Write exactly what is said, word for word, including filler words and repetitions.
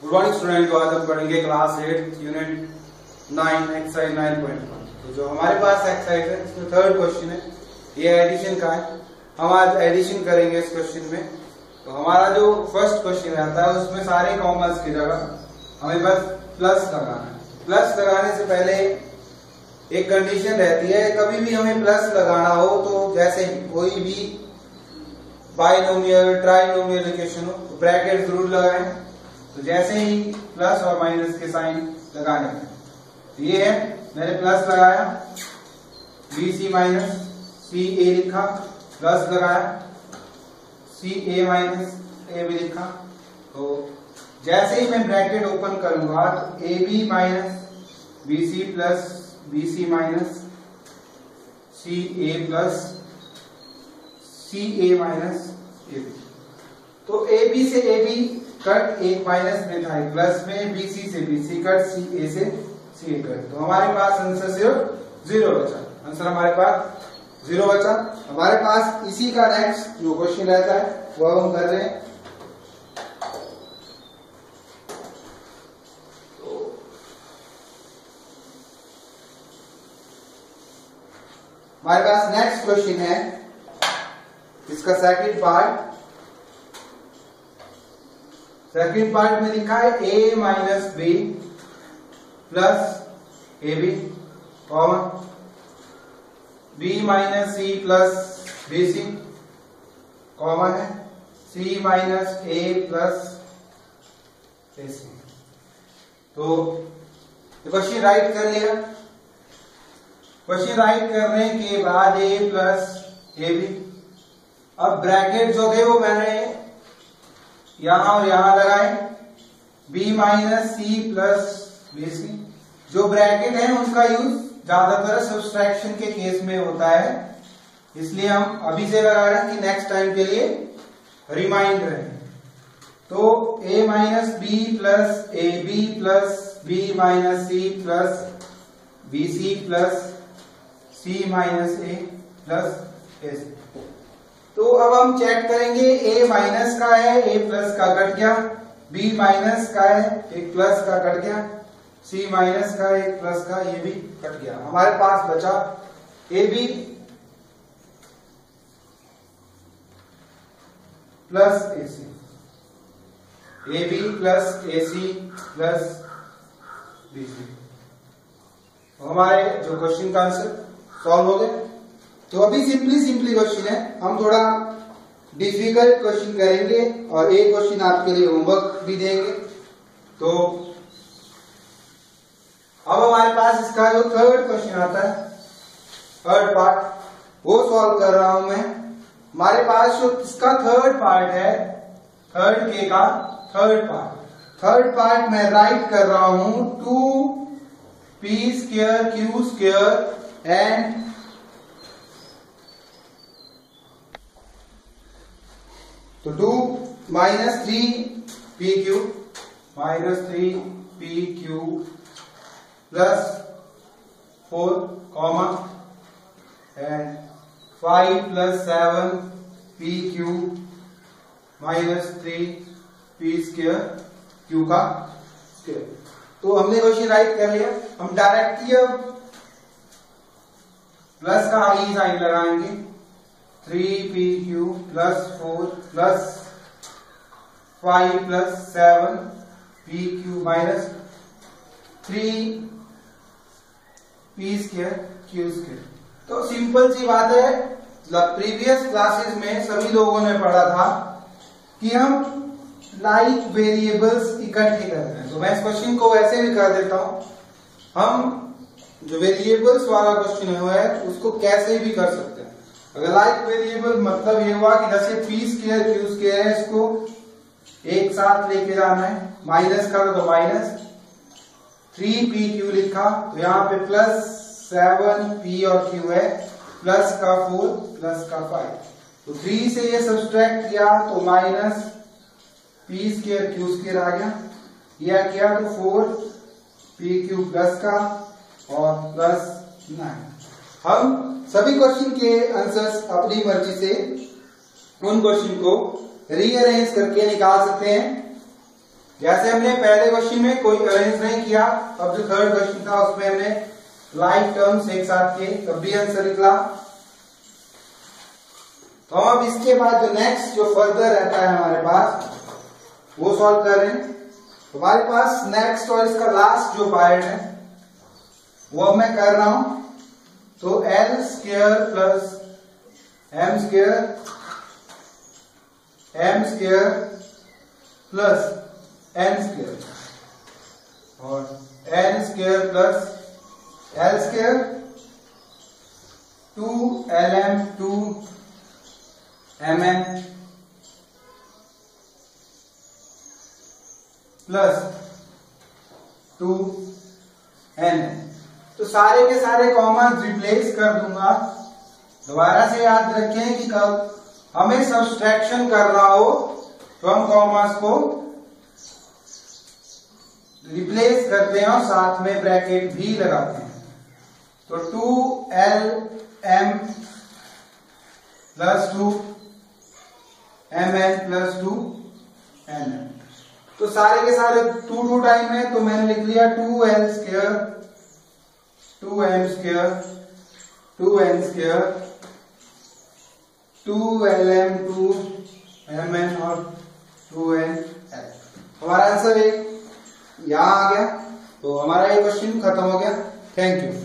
Good morning student. तो आज हम पढ़ेंगे class eight unit nine exercise nine point one. तो जो हमारे पास एक्सरसाइज है इसमें थर्ड क्वेश्चन है, ये एडिशन का है। हम आज एडिशन करेंगे इस क्वेश्चन में। तो हमारा जो फर्स्ट क्वेश्चन रहता है उसमें सारे कॉमर्स की जगह हमें बस प्लस लगाना है। प्लस लगाने से पहले एक कंडीशन रहती है, कभी भी हमें प्लस लगाना हो तो जैसे कोई भी बाइनोमियल ट्राइनोमियल इक्वेशन हो तो ब्रैकेट जरूर लगाएं। तो जैसे ही प्लस और माइनस के साइन लगाने हैं, तो ये है मैंने प्लस लगाया, बी सी माइनस सी ए लिखा, प्लस लगाया सी ए माइनस ए भी लिखा। तो जैसे ही मैं ब्रैकेट ओपन करूंगा तो A B minus B C plus B C minus C A plus C A minus A B. तो ए बी से ए बी कट, एक माइनस में था प्लस में, बी सी से बी सी कट, सी ए से सी ए कट। तो हमारे पास आंसर सिर्फ जीरो बचा। आंसर हमारे पास जीरो बचा। हमारे पास इसी का नेक्स्ट जो क्वेश्चन रहता है वो हम कर रहे हैं। तो हमारे पास नेक्स्ट क्वेश्चन है, इसका सेकंड पार्ट। सेकंड पार्ट में लिखा है A minus B plus A B comma B minus C plus B C common है C minus A plus A C. तो क्वेश्चन राइट कर लिया। क्वेश्चन राइट करने के बाद ए प्लस ए बी, अब ब्रैकेट जो थे वो मैंने यहां और यहां लगाए, b minus C plus B C. जो ब्रैकेट है उनका यूज ज्यादातर सब्सट्रैक्शन के केस में होता है, इसलिए हम अभी से लगा रहे हैं कि नेक्स्ट टाइम के लिए रिमाइंड रहे। तो a minus B plus A B plus B minus C plus B C plus C minus A plus A C. तो अब हम चेक करेंगे, a माइनस का है, a प्लस का कट गया, b माइनस का है, एक प्लस का कट गया, c माइनस का एक प्लस का, ये भी कट गया। हमारे पास बचा a b plus A C, A B plus A C plus B C. तो हमारे जो क्वेश्चन का आंसर सॉल्व हो गया। तो अभी सिंपली सिंपली क्वेश्चन है, हम थोड़ा डिफिकल्ट क्वेश्चन करेंगे और एक क्वेश्चन आपके लिए होमवर्क भी देंगे। तो अब हमारे पास इसका जो थर्ड क्वेश्चन आता है, थर्ड पार्ट, वो सॉल्व कर रहा हूं मैं। हमारे पास जो इसका थर्ड पार्ट है, थर्ड के का थर्ड पार्ट, थर्ड पार्ट मैं राइट कर रहा हूं two P square Q square and तो two minus three P Q minus three P Q plus four comma and five plus seven P Q minus three P square Q का square. तो हमने question right कर लिया। हम directly अब plus का आगे साइन लगाएंगे, three P Q plus four plus five plus seven P Q minus three P square Q square. तो सिंपल सी बात है, प्रीवियस क्लासेस में सभी लोगों ने पढ़ा था कि हम लाइक वेरिएबल्स इकट्ठे करते हैं। तो मैं इस क्वेश्चन को वैसे भी कर देता हूं, हम जो वेरिएबल्स वाला क्वेश्चन है उसको कैसे भी कर सकते हैं। अगर लाइक वेरिएबल मतलब ये हुआ कि जैसे पी स्क्वायर क्यू स्क्वायर है, इसको एक साथ लेके जाना है, माइनस का तो माइनस थ्री पी क्यू लिखा, तो यहाँ पे प्लस सेवन पी और क्यू है, प्लस का फोर प्लस का फाइव। तो थ्री से ये सब्सट्रैक्ट किया तो minus P square Q square आ गया, यह किया तो फोर पी क्यू प्लस का और प्लस नाइन। हम सभी क्वेश्चन के आंसर्स अपनी मर्जी से उन क्वेश्चन को रीअरेंज करके निकाल सकते हैं। जैसे हमने पहले क्वेश्चन में कोई अरेंज नहीं किया, अब जो थर्ड क्वेश्चन था उसमें हमने लाइक टर्म्स एक साथ किए, तब भी आंसर निकला। तो अब इसके बाद जो नेक्स्ट जो फर्दर रहता है हमारे पास वो सॉल्व कर रहे हैं। हमारे पास नेक्स्ट और इसका लास्ट जो पार्ट है वो अब मैं कर रहा हूं। तो L square plus M square M square plus N square और N square plus L square two L M two M N plus two N N. तो सारे के सारे कॉमन रिप्लेस कर दूंगा। दोबारा से याद रखें कि कब हमें सब्सट्रैक्शन करना हो तो हम कॉमर्स को रिप्लेस करते हैं और साथ में ब्रैकेट भी लगाते हैं। तो two L M plus two M N plus two N N. तो सारे के सारे टू टू टाइम है तो मैंने लिख लिया two L square two M square two N square two L M two M N और टू एन एल। हमारा आंसर एक यहां आ गया। तो हमारा ये क्वेश्चन खत्म हो गया। Thank you.